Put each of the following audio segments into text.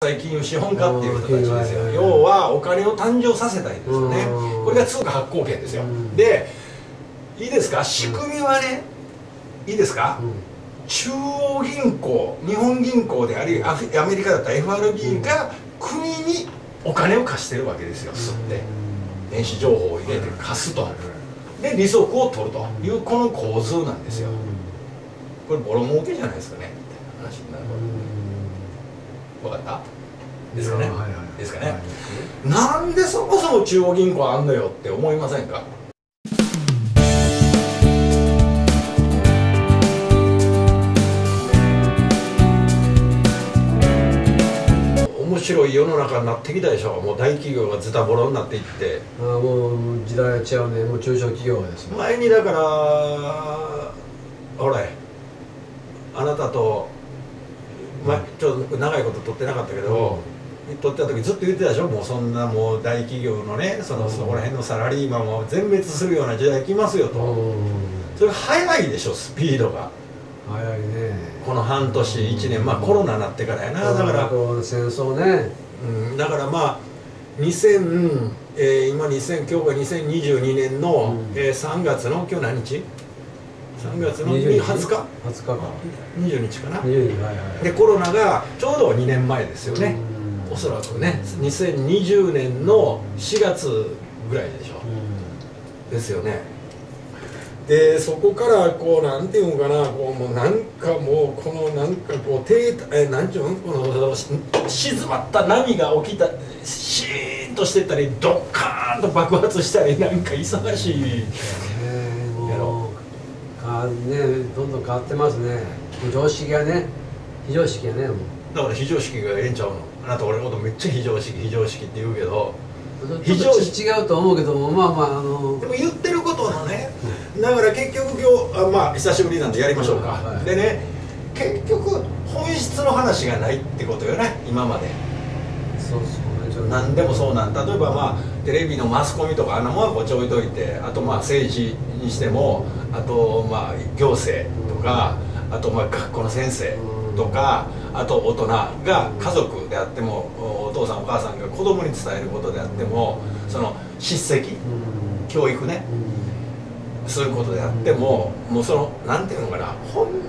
金融資本家っていう人たちですよ。要はお金を誕生させたいんですよね。これが通貨発行権ですよ。で、いいですか、仕組みはね、いいですか、中央銀行、日本銀行でありアメリカだったら FRB が国にお金を貸してるわけですよ。吸って電子情報を入れて貸すと、で利息を取るというこの構図なんですよ。これボロ儲けじゃないですかねみたいな話になる。分かったですかね。ですかね。なんでそもそも中央銀行あんのよって思いませんか。面白い世の中になってきたでしょ。もう大企業がズタボロになっていって、 もう時代は違うね。もう中小企業ですね。 前にだからほらあなたと、ちょっと長いこと取ってなかったけど、取ってた時ずっと言ってたでしょ。もうそんなもう大企業のね、そこら辺のサラリーマンを全滅するような時代来ますよと。それ早いでしょ、スピードが。 早いね。 この半年1年、まあコロナになってからやな。だから戦争ね、 だからまあ今今日が2022年の3月の今日何日？3月の20日か20日かな。でコロナがちょうど2年前ですよね。おそらくね2020年の4月ぐらいでしょ。ですよね。でそこからこうなんていうのかな、こうもうなんかもうこのなんかこうなんていうの、この静まった波が起きた、シーンとしてたりドッカーンと爆発したり、なんか忙しいやろ。 どんどん変わってますね。常識がね、非常識がね。もうだから非常識がええんちゃうの。あなた俺のことめっちゃ非常識って言うけど、 非常識違うと思うけども、でも言ってることのね、だから結局今日まあ久しぶりなんでやりましょうか。でね、結局本質の話がないってことよね、今まで。 そうそうね。 何でもそうなん。例えばまあテレビのマスコミとかあんなもんはこっち置いといて、あとまあ政治にしても、あとまあ行政とか、あとまあ学校の先生とか、あと大人が家族であっても、お父さんお母さんが子供に伝えることであっても、その叱責、教育ね、そういうことであっても、もうそのなんていうのかな、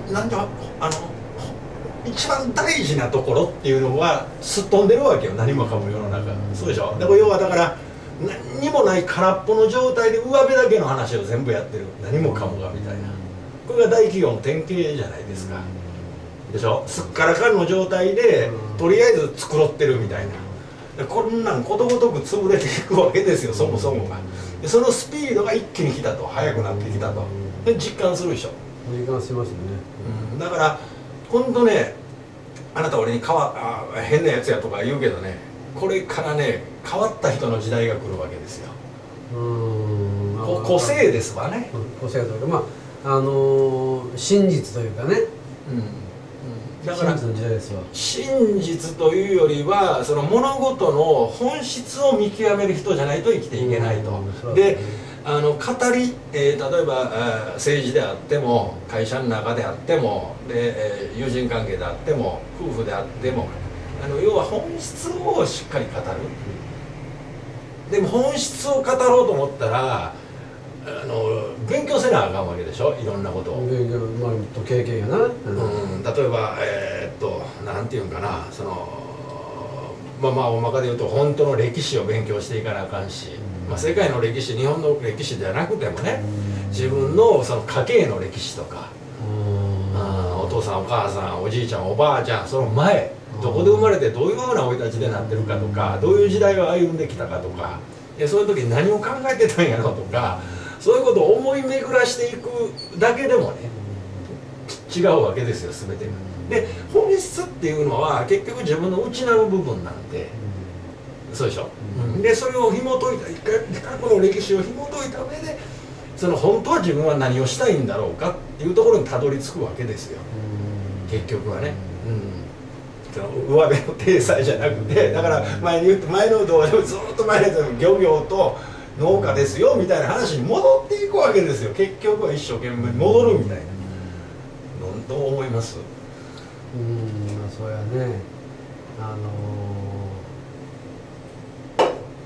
一番大事なところっていうのはすっ飛んでるわけよ、何もかも世の中。そうでしょ。でも要はだから何にもない空っぽの状態で上辺だけの話を全部やってる、何もかもがみたいな。これが大企業の典型じゃないですか。でしょ。すっからかんの状態でとりあえず繕ってるみたいな。こんなんことごとく潰れていくわけですよ、そもそもが。でそのスピードが一気に来たと、速くなってきたと。で実感するでしょ。 実感しますよね。 だから本当ね、あなた俺に変なやつやとか言うけどね、これからね変わった人の時代が来るわけですよ。個性ですわね。 個性というか、真実というかね。 だから真実の時代ですわ。 真実というよりはその物事の本質を見極める人じゃないと生きていけないと。で語り、例えば政治であっても会社の中であってもで、友人関係であっても夫婦であっても、要は本質をしっかり語る。でも本質を語ろうと思ったら勉強せなあかんわけでしょ、いろんなことを。 勉強、経験やな。 例えばなんていうんかな、その大まかで言うと本当の歴史を勉強していかなあかんし、世界の歴史、日本の歴史じゃなくてもね、自分のその家系の歴史とか、お父さんお母さんおじいちゃんおばあちゃん、その前どこで生まれてどういうふうな生い立ちでなってるかとか、どういう時代を歩んできたかとか、そういう時に何を考えてたんやろうとか、そういうことを思い巡らしていくだけでもね違うわけですよ、全てが。で本質っていうのは結局自分の内なる部分なんで、そうでしょ。でそれを紐解いた、過去の歴史を紐解いた上で、その本当は自分は何をしたいんだろうかっていうところにたどり着くわけですよ、結局はね。その上辺の体裁じゃなくて、だから前の動画でもずっと前のやつでも漁業と農家ですよみたいな話に戻っていくわけですよ。結局は一生懸命戻るみたいな。どう思います？ そうやね。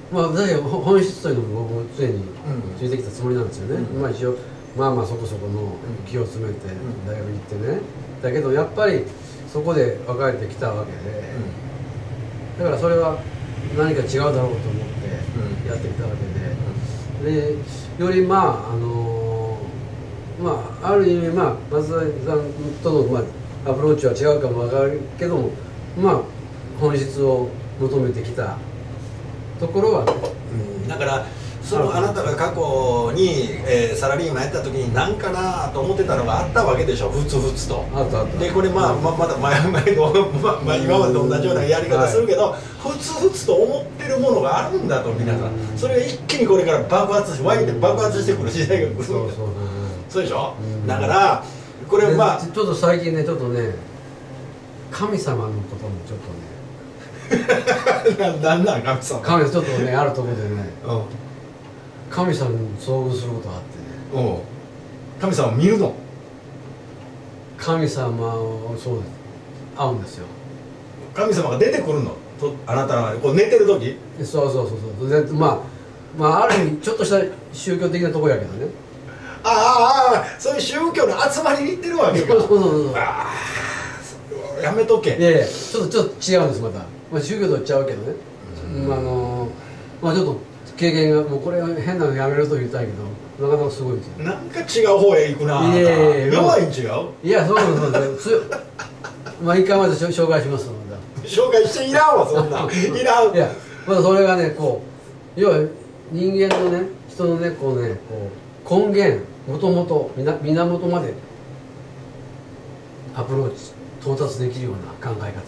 まあ確かに本質というのも僕も常についてきたつもりなんですよね、まあ一応まあまあそこそこの気を詰めて大学行ってね、だけどやっぱりそこで別れてきたわけで、だからそれは何か違うだろうと思ってやってきたわけで、でよりまあまあある意味まあ松田さんとのまあアプローチは違うかも分かるけども、まあ本質を求めてきたところはね、 だからそのあなたが過去に、サラリーマンやった時に何かなと思ってたのがあったわけでしょ、ふつふつと。 あったあった。 でこれまた前の、今までと同じようなやり方するけど、ふつふつと思ってるものがあるんだと皆さん、それが一気にこれから湧いて爆発してくる時代が来る。そうでしょ、だからこれまあちょっと最近ねちょっとね神様のこともちょっとねなんなん神様ちょっとねあるところでね、神様に遭遇することがあってね、 神様を見るの？ 神様をそうです会うんですよ。 神様が出てくるのとあなたがこう寝てる時？ そうでまあある意味ちょっとした宗教的なところやけどね。 そういう宗教の集まりに行ってるわけか。 そうやめとけ。 いやいやちょっと違うんですまた。まあ宗教と言っちゃうけどね。まあちょっと経験がもうこれは変なのやめると言いたいけどなかなかすごいですよ。 なんか違う方へ行くな。弱いん違う？ いやそうまあ一回まで紹介しますので。 紹介していらんわそんな。いらん。 いやまだそれがねこう要は人間のね人のねこう根源もともと源までアプローチ到達できるような考え方なんです、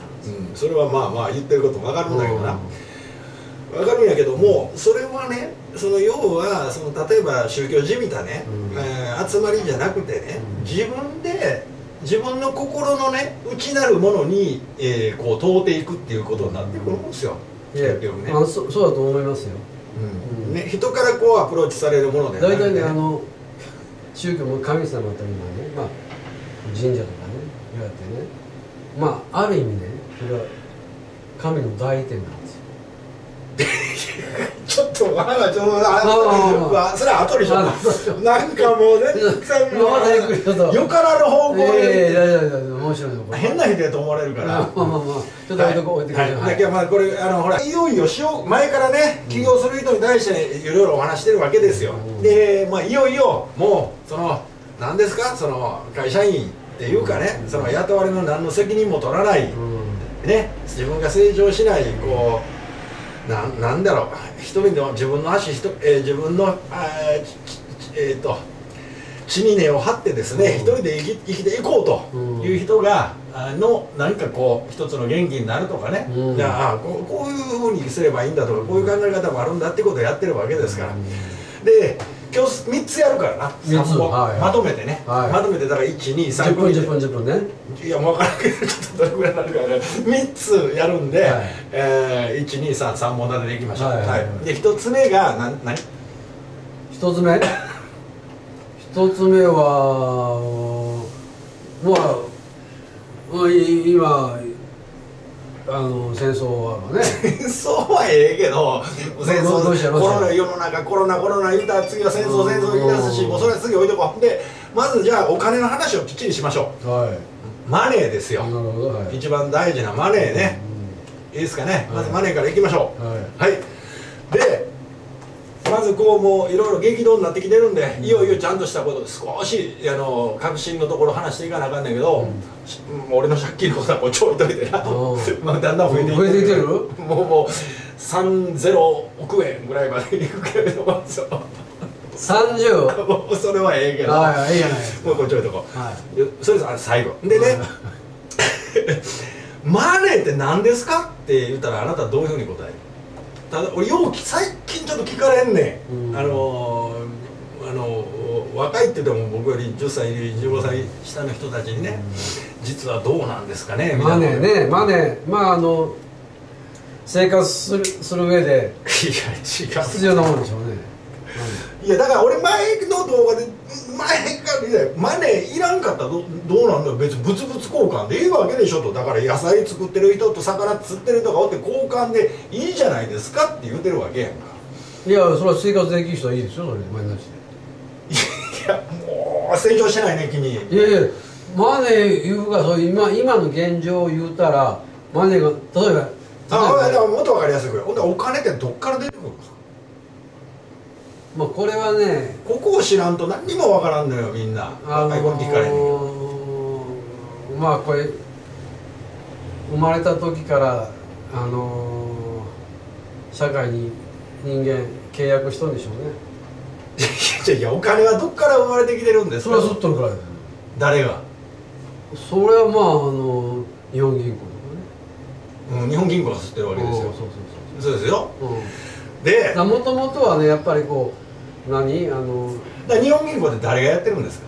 それはまあ言ってること分かるんだけどな、分かるんやけども、それはねその要はその例えば宗教じみたね、集まりじゃなくてね、自分で自分の心のね内なるものに、こう問うていくっていうことになってくるんですよ、 結局ね。そうだと思いますよ、 ね、人からこうアプローチされるもので大体ね宗教も神様というのはね、まあ、神社とかね言われてね、まあある意味ねそれは神の代理店なんですよ。 ちょっとそれは後にしよう。なんかもう全然よからぬ方向で面白いの変な人やと思われるから。 ちょっと置いてください。 だけどまあこれほらいよいよ前からね起業する人に対していろいろお話してるわけですよ。でまあいよいよもうその何ですかその会社員っていうかね、その雇われの何の責任も取らないね、自分が成長しないこう。なんだろう、一人で自分の足自分の地に根を張ってですね、一人で生きていこうという人が何かこう一つの元気になるとかね、じゃあこういうふうにすればいいんだとか、こういう考え方もあるんだっていうことをやってるわけですから。で今日3つやるからな、3本まとめてね、まとめてだから123 10分ね、 いやもう分からんけどちょっとどれぐらいになるからね、3つやるんで、123本立てでいきましょう。で1つ目が何 1つ目はまあ今戦争はね戦争はええけど、戦争コロナ世の中コロナ言うたら次は戦争言い出すし、もうそれは次置いとこう。でまずじゃあお金の話をきっちりしましょう。マネーですよ。一番大事なマネーね。いいですかね。まずマネーからいきましょう。はい。でまずこうもういろいろ激動になってきてるんで、いよいよちゃんとしたこと少し確信のところ話していかなあかんねんけど、俺の借金のことはこうちょいといてな、まあだんだん増えていってる。もう30億円ぐらいまでいくけれども、 30？ それはええけど、 いいじゃないですか。 もうこうちょいとこ。それで最後でね、マネーって何ですかって言ったらあなたはどういうふうに答える？ただ俺最近ちょっと聞かれんねん、若いって言っても僕より10歳15歳下の人たちにね、実はどうなんですかねみたいな。 マネーまあ生活する上でいや違う必要なものでしょうね。 いいやだから俺前の動画でマネーいらんかったらどうなんだよ、別に物々交換でいいわけでしょと。だから野菜作ってる人と魚釣ってる人がおって交換でいいじゃないですかって言うてるわけやんか。 いやそれは生活できる人はいいですよ、それで前なしいやもう成長してないね君。 で。いやいやマネー言うがそう今の現状を言うたらマネーが例えばだからもっと分かりやすいくらい、ほんでお金ってどっから出てくるんですか。 まあこれはね、 ここを知らんと何にも分からんのよみんな。若い子に聞かれへんけど。 まあこれ生まれた時から社会に人間契約しとんでしょうね。 いやお金はどっから生まれてきてるんですか。 それは吸っとるからですよ。 誰が。 それはまあ日本銀行とかね、 日本銀行が吸ってるわけですよ。そうですよ。でもともとはねやっぱりこうだ日本銀行って誰がやってるんですか。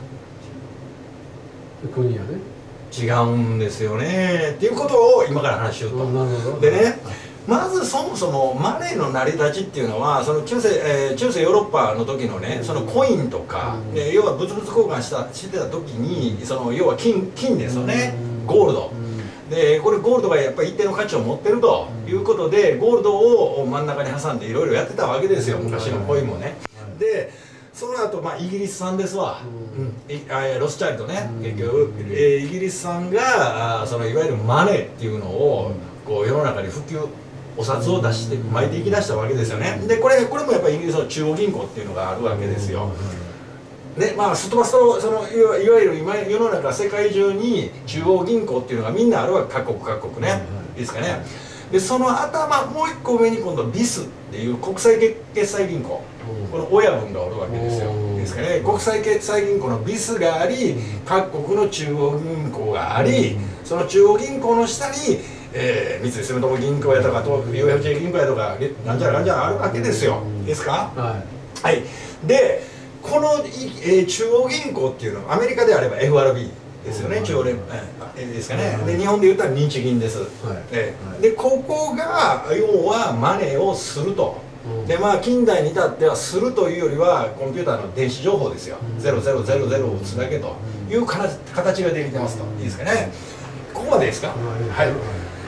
国やね。 違うんですよねっていうことを今から話しようと。でね、まずそもそもマネーの成り立ちっていうのはその中世ヨーロッパの時のねそのコインとか、要は物々交換してた時にその要は金ですよね、ゴールド。でこれゴールドがやっぱり一定の価値を持ってるということでゴールドを真ん中に挟んでいろいろやってたわけですよ、昔のコインもね。でその後、イギリス産ですわ、ロスチャイルドね、結局、イギリス産がそのいわゆるマネーっていうのをこう世の中に普及お札を出して巻いていきだしたわけですよね。でこれもやっぱりイギリスの中央銀行っていうのがあるわけですよ。すっ飛ばすといわゆる今世の中世界中に中央銀行っていうのがみんなあるわけ、各国ね、いいですかね。でその頭もう一個上に今度ビスっていう国際決済銀行、この親分がおるわけですよ、いいですかね。国際決済銀行のビスがあり各国の中央銀行があり、その中央銀行の下に三井住友銀行やとかUFJ 銀行やとかなんじゃらなんじゃらあるわけですよ、いいですか。はい、でこの、中央銀行っていうのはアメリカであれば FRB ですよね、中央連邦ですかね。で日本で言ったら日銀です。でここが要はマネーをすると。で近代に至ってはするというよりはコンピューターの電子情報ですよ、0000を打つだけという形ができてますと。いいですかね。ここまでですか。はい。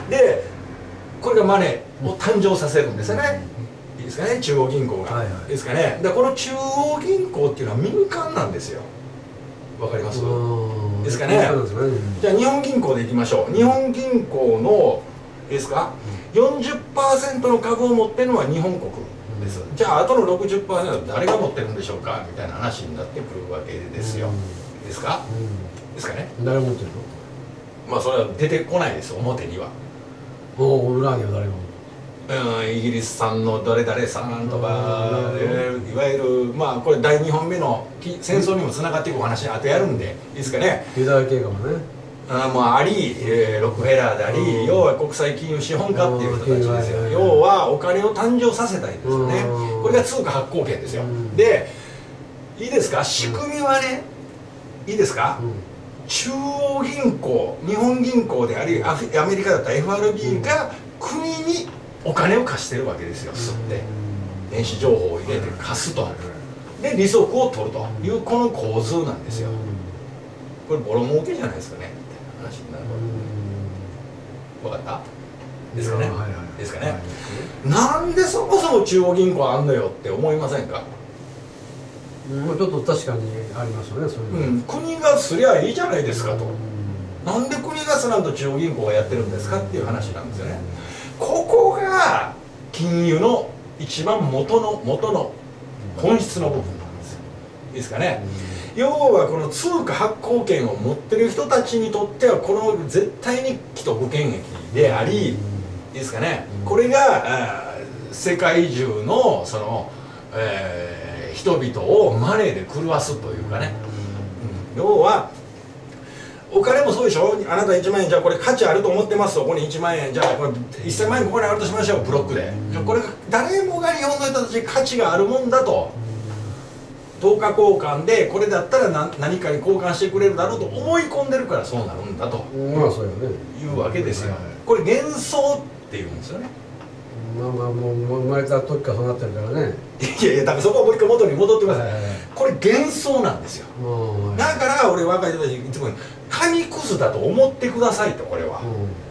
でこれがマネーを誕生させるんですよね、いいですかね、中央銀行が。いいですかね。でこの中央銀行っていうのは民間なんですよ。わかりますですかね。じゃあ日本銀行でいきましょう。日本銀行のいいですか、40% の株を持ってるのは日本国です。じゃああとの 60% は誰が持ってるんでしょうかみたいな話になってくるわけですよ。いいですか。ですかね。 誰が持ってるの。 それは出てこないです、表には。 裏には誰が持ってる。 イギリス産の誰々さんとかいわゆるこれ第2本目の戦争にもつながっていくお話あとやるんでいいですかね。 ユダヤ系かもね。 ありロックフェラーであり、要は国際金融資本家っていう人たちですよ。要はお金を誕生させたいんですよね。これが通貨発行権ですよ。でいいですか、仕組みはね、いいですか、中央銀行、日本銀行でありアメリカだったら FRB が国にお金を貸してるわけですよ。吸って電子情報を入れて貸すと、で利息を取るというこの構図なんですよ。これボロ儲けじゃないですかねって話になる。分かったですかね。ですかね。なんでそもそも中央銀行あんのよって思いませんか。 ちょっと確かにありますよね、そういうの。 国がすりゃいいじゃないですかと。なんで国がすらんと中央銀行がやってるんですかっていう話なんですよね。ここが金融の一番元の本質の部分なんですよ。いいですかね。要はこの通貨発行権を持ってる人たちにとってはこの絶対に既得権益であり、いいですかね。これが世界中のその、人々をマネーで狂わすというかね、要はお金もそうでしょ。あなた1万円じゃあこれ価値あると思ってますと、ここに1万円じゃあこれ1000万円ここにあるとしましょう、ブロックで。これ誰もが日本の人たち価値があるもんだと、等価交換でこれだったら何かに交換してくれるだろうと思い込んでるからそうなるんだというわけですよ。これ幻想っていうんですよね。 まあまあもう生まれた時からそうなってるからね。 いやいや、だからそこはもう一回元に戻ってください。これ幻想なんですよ。だから俺若い人たちいつも紙くずだと思ってくださいと、これは、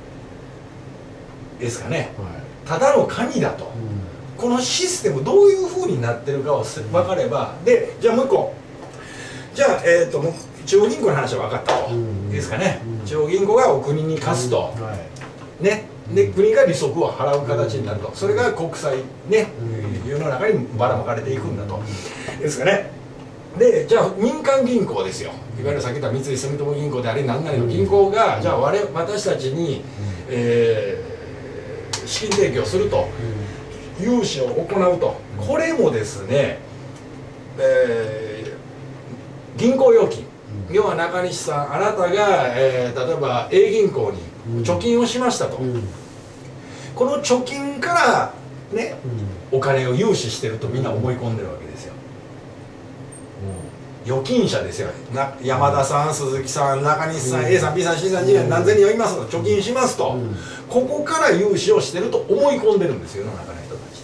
ですかね、ただの紙だと、このシステムどういうふうになってるかを分かれば、でじゃあもう一個、じゃあもう中央銀行の話は分かったと、いいですかね、中央銀行がお国に貸すと、ね、で国が利息を払う形になると、それが国債ね、世の中にばらまかれていくんだと、ですかね。でじゃあ民間銀行ですよ、いわゆるさっき言った三井住友銀行であり何々の銀行が、じゃあ私たちに、資金提供すると、融資を行うと、これもですね、銀行預金、要は中西さん、あなたが、例えば A 銀行に貯金をしましたと、この貯金からね、お金を融資してるとみんな思い込んでるわけですよ。預金者ですよ。山田さん、鈴木さん、中西さん、A さん、B さん、C さん、G さん、何千人いますと、貯金しますと、ここから融資をしてると思い込んでるんですよ、世の中の人たちって。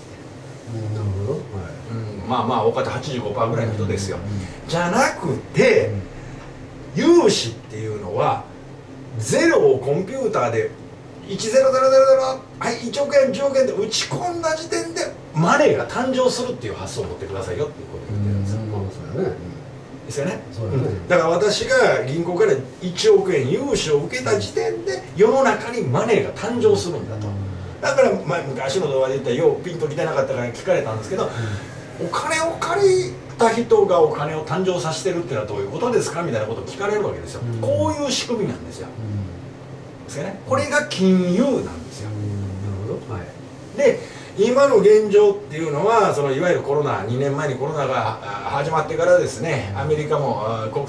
なるほど。 まあまあ大方 85% ぐらいの人ですよ。じゃなくて、融資っていうのはゼロをコンピューターで10000、はい、1億円10億円で打ち込んだ時点でマネーが誕生するっていう発想を持ってくださいよっていうことを言ってるんですよ。 そうだね。 ですよね。だから私が銀行から1億円融資を受けた時点で世の中にマネーが誕生するんだと。だから、昔の動画で言ったらようピンときてなかったから聞かれたんですけど、お金を借りた人がお金を誕生させてるっていうのはどういうことですかみたいなことを聞かれるわけですよ。こういう仕組みなんですよ。ですよね。これが金融なんですよ。 なるほど。はい。 で今の現状っていうのは、そのいわゆるコロナ、2年前にコロナが始まってからですね、アメリカも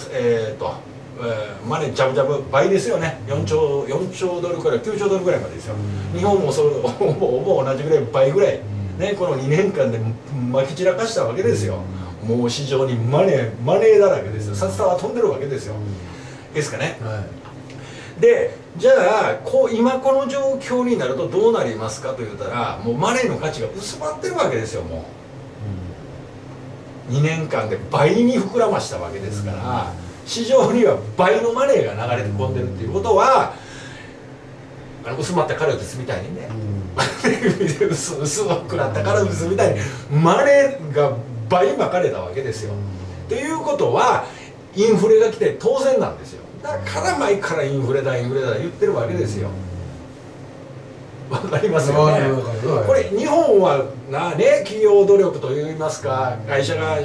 マネージャブジャブ倍ですよね、4兆ドルから9兆ドルぐらいまでですよ。日本もそれほぼ同じぐらい、倍ぐらい、ね、この2年間でまき散らかしたわけですよ。もう市場にマネーだらけですよ。札束は飛んでるわけですよ。ですかね。でじゃあ今この状況になるとどうなりますかと言ったら、もうマネーの価値が薄まってるわけですよ。もう2年間で倍に膨らましたわけですから、市場には倍のマネーが流れ込んでるっていうことは、薄まったカルピスみたいにね、薄くなったカルピスみたいにマネーが倍まかれたわけですよ。ということはインフレが来て当然なんですよ。だから前からインフレだ言ってるわけですよ。わかりますよね。これ日本は企業努力といいますか、会社がい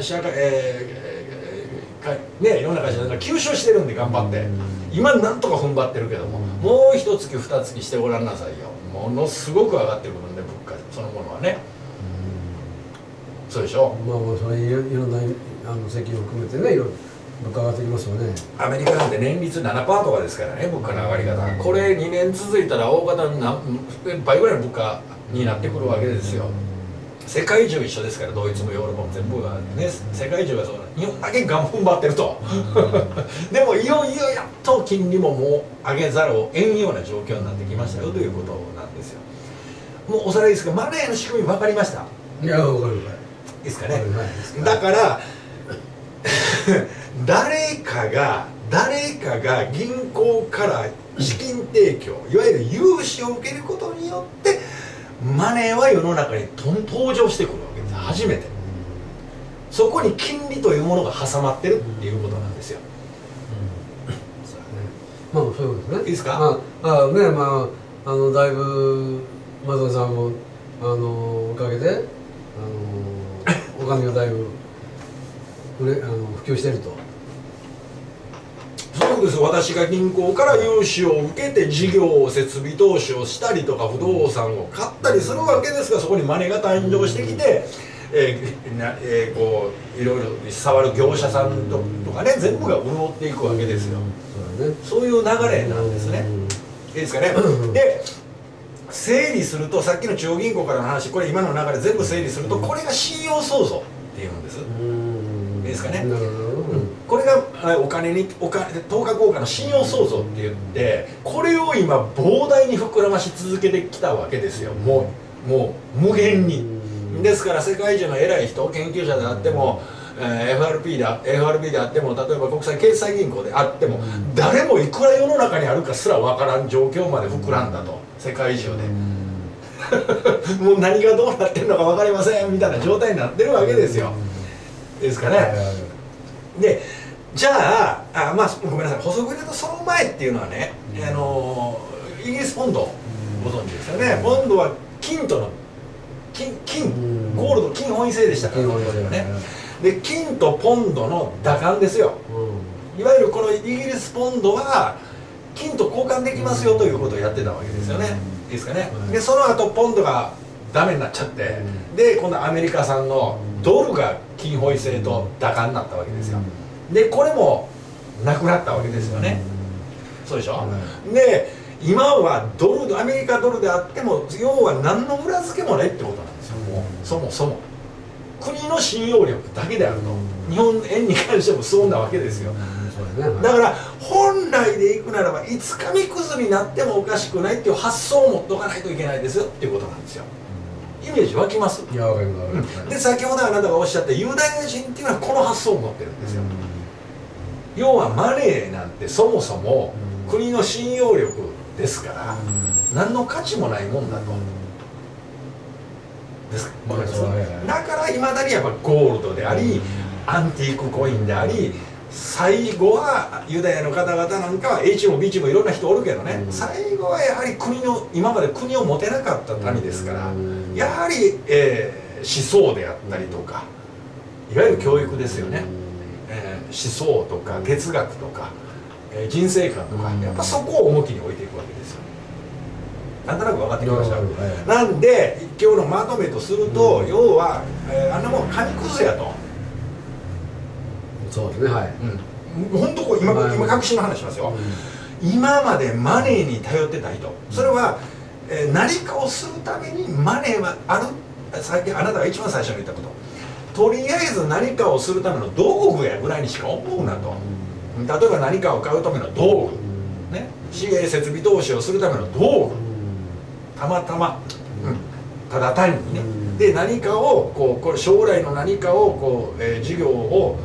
ろんな会社が吸収してるんで頑張って、今なんとか踏ん張ってるけども、もう一月二月してごらんなさいよ。ものすごく上がってくるんで、物価そのものはね。そうでしょ。 それいろんな石油を含めてね、いろいろ物価上がってきますよね。 アメリカなんて年率 7% とかですからね、物価の上がり方。これ2年続いたら大方倍ぐらいの物価になってくるわけですよ。世界中一緒ですから、ドイツもヨーロッパも全部がね、世界中がそう、日本だけ頑張ってるとでもいよいよやっと金利ももう上げざるを得んような状況になってきましたよということなんですよ。もうおさらいですが、マネーの仕組み分かりました？ いや、分かる。 いいですかね。だから誰かが銀行から資金提供、いわゆる融資を受けることによってマネーは世の中に登場してくるわけです。初めてそこに金利というものが挟まってるっていうことなんですよ。 そういうことですね。 いいですか。 だいぶ松田さんもおかげでお金がだいぶ普及していると。 そうです。私が銀行から融資を受けて事業設備投資をしたりとか不動産を買ったりするわけですが、そこにマネーが誕生してきて、こういろいろ触る業者さんとかね、全部が潤っていくわけですよ。そういう流れなんですね。いいですかね。で整理すると、さっきの中央銀行からの話、これ今の流れ全部整理すると、これが信用創造っていうんです。いいですかね。これがお金等価交換の信用創造って言って、これを今膨大に膨らまし続けてきたわけですよ。もうもう無限に。ですから世界中の偉い人、研究者であっても、FRB であっても、例えば国際決済銀行であっても、誰もいくら世の中にあるかすら分からん状況まで膨らんだと、世界中でもう何がどうなってるのか分かりませんみたいな状態になってるわけですよ。ですかね。でじゃあまあごめんなさい、補足で言うとその前っていうのはね、イギリスポンドご存知ですよね。ポンドは金とのゴールド、金本位制でしたからね。で金とポンドの打艦ですよ。いわゆるこのイギリスポンドは金と交換できますよということをやってたわけですよね。いいですかね。でその後ポンドがダメになっちゃって、で今度アメリカ産のドルが金本位制と打艦になったわけですよ。でこれもなくなったわけですよね。そうでしょ。で今はアメリカドルであっても要は何の裏付けもないってことなんですよ。もうそもそも国の信用力だけであると、日本円に関してもそうなわけですよ。だから本来でいくならばいつ紙くずになってもおかしくないっていう発想を持っておかないといけないですよっていうことなんですよ。イメージ湧きます？ いや、わかります。 で先ほどあなたがおっしゃったユダヤ人っていうのはこの発想を持ってるんですよ。要はマネーなんてそもそも国の信用力ですから何の価値もないもんだと。ですだからいまだにやっぱゴールドでありアンティークコインであり、最後はユダヤの方々なんかは H も B もいろんな人おるけどね、最後はやはり今まで国を持てなかった民ですから、やはり、思想であったりとか、いわゆる教育ですよね、思想とか哲学とか、人生観とか、やっぱそこを重きに置いていくわけですよ。なんとなく分かってきました。なんで今日のまとめとすると、要は、あんなもん紙くずやと。 そうですね、はい。 本当今確信の話しますよ。今までマネーに頼ってた人、それは、何かをするためにマネーはある。さっきあなたが一番最初に言ったこと、とりあえず何かをするための道具やぐらいにしか思うなと。例えば何かを買うための道具、ね、資源設備投資をするための道具、たまたま、ただ単にね、で何かをこれ将来の何かを事業を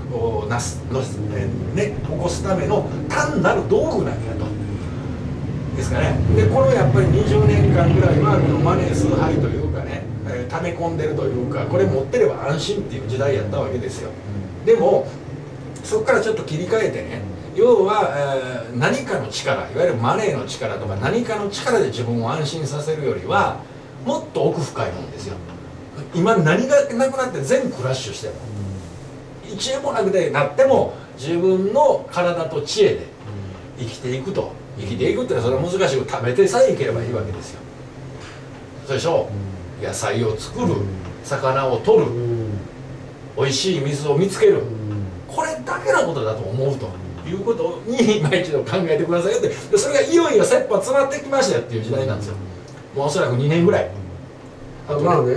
起こすための単なる道具なんやと。ですかね。でこのやっぱり20年間ぐらいはこのマネー崇拝というかね、溜め込んでるというか、これ持ってれば安心っていう時代やったわけですよ。でもそこからちょっと切り替えてね、要は、何かの力、いわゆるマネーの力とか何かの力で自分を安心させるよりはもっと奥深いもんですよ。今何がなくなって全部クラッシュしても、1円もなくなっても自分の体と知恵で生きていくと。生きていくってのはそれは難しく、食べてさえいければいいわけですよ。そうでしょう。野菜を作る、魚を取る、おいしい水を見つける、これだけのことだと思うということに今一度考えてくださいよって。でそれがいよいよ切羽詰まってきましたよっていう時代なんですよ。もうおそらく2年ぐらい。 まあね、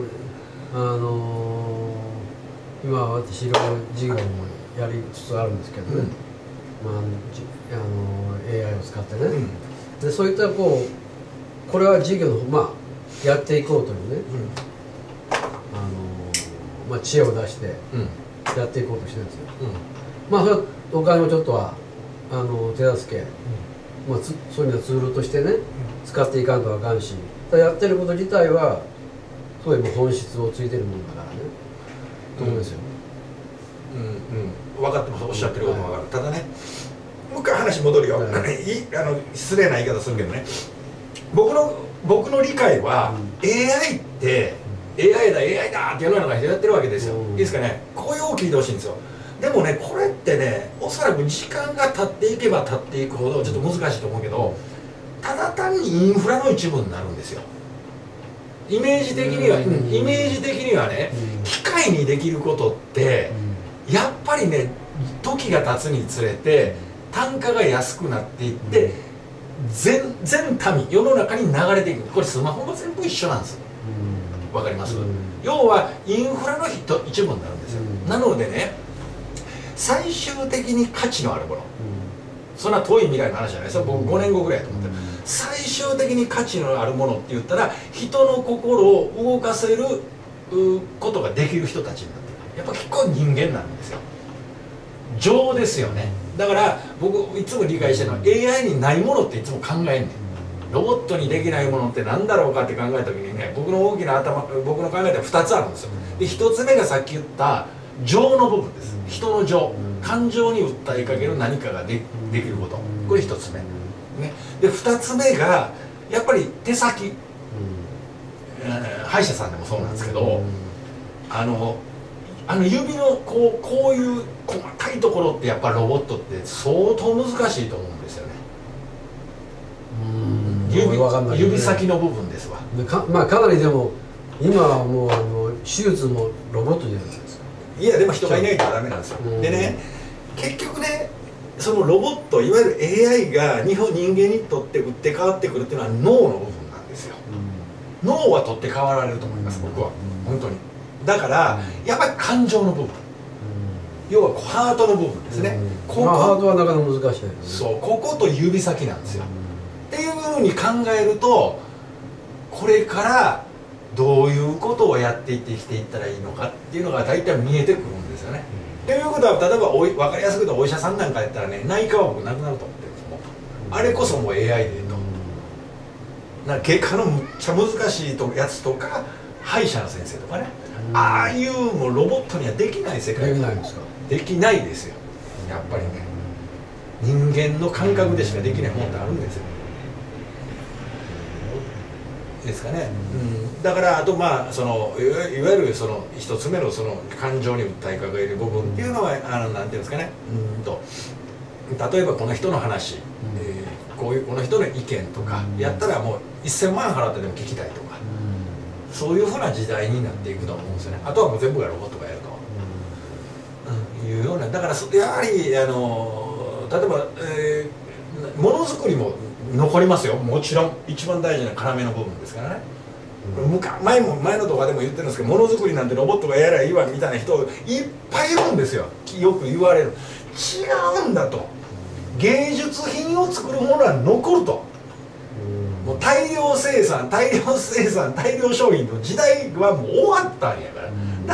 今私いろいろ事業もやりつつあるんですけどね、AI を使ってね、でそういったこれは事業のやっていこうというね、知恵を出してやっていこうとしてるんですよ。それはお金もちょっとは手助け、そういうのツールとしてね使っていかんとあかんし、やってること自体はそういう本質をついてるものだからねと思うんですよ。 分かってます、おっしゃってることも分かる。ただね、もう一回話戻るよ、失礼な言い方するけどね、僕の理解は、AI って AI だって世の中の人やってるわけですよ。いいですかね。こういう大きいてほしいんですよ。でもね、これってね、おそらく時間が経っていけば経っていくほどちょっと難しいと思うけど、ただ単にインフラの一部になるんですよ。イメージ的にはね、機械にできることってやっぱりね、時が経つにつれて単価が安くなっていって、全民世の中に流れていく。これスマホも全部一緒なんです。わかります？要はインフラの一部になるんですよ。なのでね、最終的に価値のあるもの、そんな遠い未来の話じゃないですよ。僕5年後ぐらいだと思ってる。 最終的に価値のあるものって言ったら人の心を動かせることができる人たちになってる。やっぱ結構人間なんですよ。情ですよね。だから僕いつも理解してるのは AI にないものっていつも考えんねん。ロボットにできないものって何だろうかって考えた時にね、僕の考えでは2つあるんですよ。で1つ目がさっき言った情の部分です。人の情、感情に訴えかける何かができること、これ1つ目、ね、で2つ目がやっぱり手先、歯医者さんでもそうなんですけど、指のこういう細かいところってやっぱロボットって相当難しいと思うんですよね。指先の部分ですわ。 まあかなりでも今はもう手術もロボットじゃないですか。 いやでも人がいないとダメなんですよ。でね、結局ね、そのロボットいわゆる AI が人間にとって打って変わってくるっていうのは脳の部分なんですよ。脳は取って変わられると思います、僕は本当に。だからやっぱり感情の部分、要はハートの部分ですね。 ハートはなかなか難しい。 そう、ここと指先なんですよ。っていうふうに考えると、これからどういうことをやっていって生きていったらいいのかっていうのが大体見えてくるんですよね。ということは例えば分かりやすく言うとお医者さんなんかやったらね、内科は僕なくなると思ってるんですよ。あれこそもう AI で言うと経過のむっちゃ難しいやつとか歯医者の先生とかね、ああいうもうロボットにはできない世界。 できないですか。 できないですよ。やっぱりね、人間の感覚でしかできないものってあるんですよ。ですかね。だからあとまあそのいわゆるその一つ目のその感情に訴えかける部分っていうのはなんていうんですかね。例えばこの人の話、こういうこの人の意見とかやったらもう1000万払ってでも聞きたいとか、そういうふうな時代になっていくと思うんですよね。あとはもう全部がロボットがやると、いうような。だからやはり例えば、ものづくりも残りますよ。もちろん一番大事な要の部分ですからね。前の動画でも言ってるんですけど、ものづくりなんてロボットがやりゃいいわみたいな人いっぱいいるんですよ。よく言われる。違うんだと。芸術品を作るものは残ると。もう大量生産大量消費の時代はもう終わったんやから、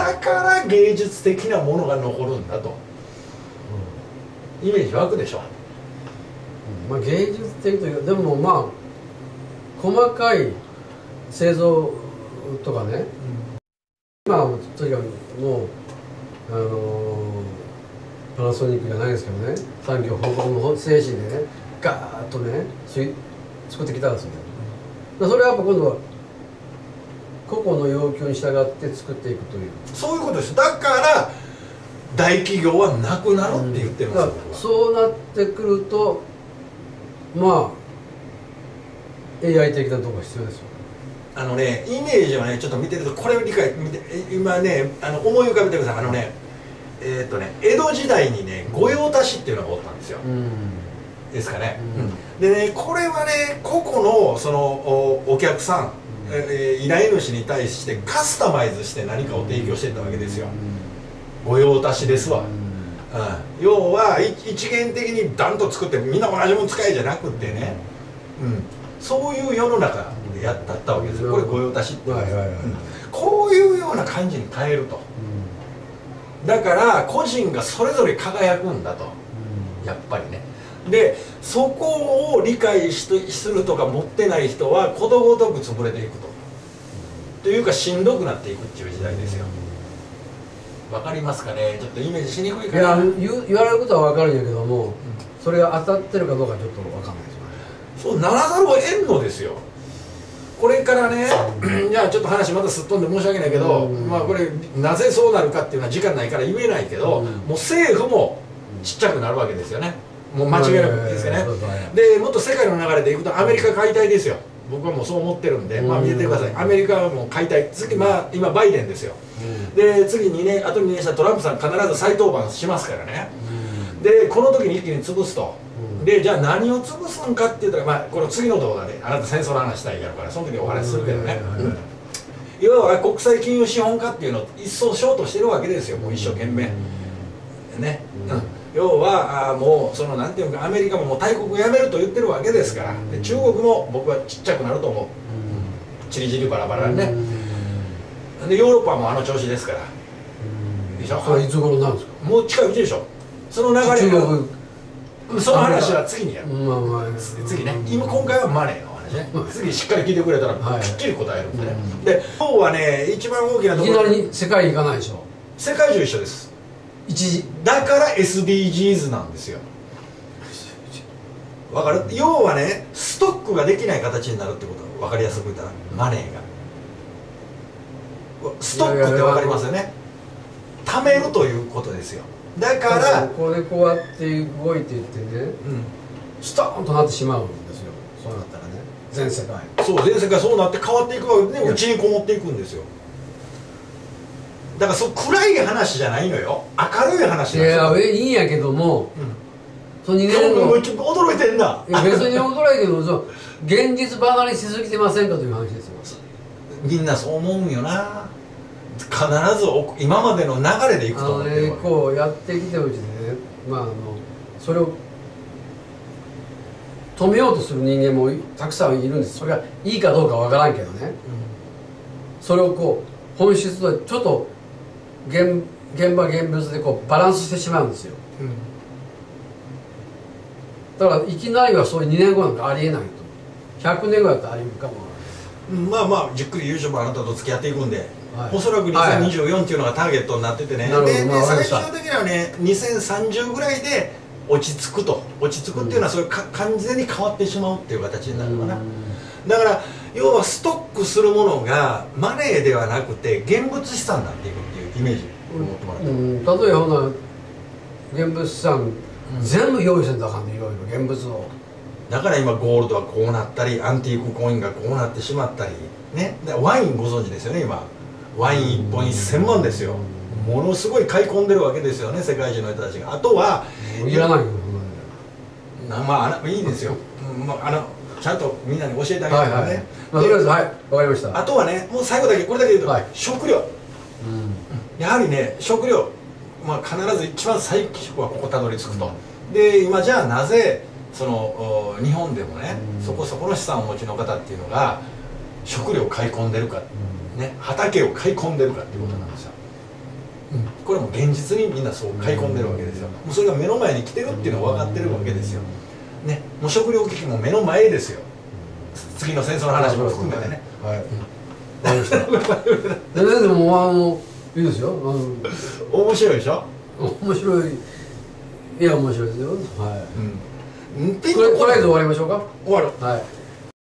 だから芸術的なものが残るんだと、イメージ湧くでしょ。 まあ芸術的というか、でもまあ細かい製造とかね、今はとにかくもうパナソニックじゃないですけどね、産業報告の精神でねガーッとね作ってきたんですよ。それはやっぱ今度は個々の要求に従って作っていくという、 そういうことです。だから大企業はなくなるって言ってます、 そうなってくるとまあ AI 的なところが必要ですよ。 イメージをねちょっと見てると、これを今ね思い浮かべてください。江戸時代にね御用達っていうのがおったんですよ。ですかね。でね、これはね個々のそのお客さん、依頼主に対してカスタマイズして何かを提供していったわけですよ。御用達ですわ。要は一元的にダンと作ってみんな同じもの使えじゃなくてね、そういう世の中でだったわけですよ。これ御用達っていうこういうような感じに変えると。だから個人がそれぞれ輝くんだと、やっぱりね。でそこを理解するとか持ってない人はことごとく潰れていくというかしんどくなっていくっていう時代ですよ。わかりますかね。ちょっとイメージしにくいかな。 言われることはわかるんやけども、それが当たってるかどうかちょっとわかんないですよね。 そうならざるを得んのですよ。これからね、じゃあちょっと話またすっ飛んで申し訳ないけど、まあこれなぜそうなるかっていうのは時間ないから言えないけど、もう政府もちっちゃくなるわけですよね。もう間違いなくですよね。でもっと世界の流れでいくとアメリカ解体ですよ。僕はもうそう思ってるんで、まあ見ててください。アメリカはもう解体、次今バイデンですよ。で次2年あと2年したらトランプさん必ず再登板しますからね。でこの時に一気に潰すと。でじゃあ何を潰すんかって言ったら、まあこの次の動画であなた戦争の話したいやるからその時お話しするけどね。いわば国際金融資本家っていうのを一層ショートしてるわけですよ。もう一生懸命ね。 要はもうそのなんていうかアメリカももう大国をやめると言ってるわけですから、で中国も僕はちっちゃくなると思う、チリチリバラバラね、でヨーロッパもあの調子ですから、でしょ。 これいつ頃なんですか。 もう近いうちでしょ。その流れがその話は次にやる、次ね。今回はマネーの話ね、次しっかり聞いてくれたらきっちり答えるんでね、で今日はね一番大きなところ、 いきなり世界行かないでしょ。 世界中一緒です。だから SDGs なんですよ。わかる？要はね、ストックができない形になるってこと、分かりやすく言ったらマネーがストックって分かりますよね。貯めるということですよ。だからここでこうやって動いていってね、ストーンとなってしまうんですよ。そうなったらね、全世界、 そう全世界そうなって変わっていくわけで、ね、うちにこもっていくんですよ。だからそう暗い話じゃないのよ、明るい話なんですよ。 いやいいんやけども、その2年後驚いてんだ。 別に驚いても現実離れしすぎてませんかという話ですよ。 みんなそう思うんよな。必ず今までの流れでいくと思ってる。 こうやってきてるうちでね、それを止めようとする人間もたくさんいるんです。それがいいかどうかわからんけどね、それをこう本質とちょっと現場現物でこうバランスしてしまうんですよ、だからいきなりはそういう2年後なんかありえないと。100年後だったらありえるかもわからない。 まあまあじっくり優勝もあなたと付き合っていくんで、おそらく2024っていうのがターゲットになっててね、で最終的にはね2030ぐらいで落ち着くと。落ち着くっていうのはそれ完全に変わってしまうっていう形になるのかな。だから要はストックするものがマネーではなくて現物資産になっていくっていうイメージを持ってもらって、 例えばほな現物資産全部用意せんとあかんね、いろいろ現物を。 だから今ゴールドはこうなったり、アンティークコインがこうなってしまったりね。でワインご存知ですよね。今ワイン1本1000万ですよ。ものすごい買い込んでるわけですよね、世界中の人たちが。あとはいらないよ、 まあいいですよ、ちゃんとみんなに教えてあげるからね。 とりあえずはい、わかりました。 あとはね、もう最後だけこれだけ言うと、食料、やはりね食料、必ず一番最初はここたどり着くと。で今じゃあなぜその日本でもね、そこそこの資産をお持ちの方っていうのが食料を買い込んでるか、畑を買い込んでるかっていうことなんですよ。これも現実にみんなそう買い込んでるわけですよ。もうそれが目の前に来てるっていうのは分かってるわけですよ。ね、もう食料危機も目の前ですよ。次の戦争の話も含めてね。 はい。わかりました。でもいいですよ。 面白いでしょ。 面白い。いや面白いですよ。はい。 とりあえず終わりましょうか。 終わる。 はい。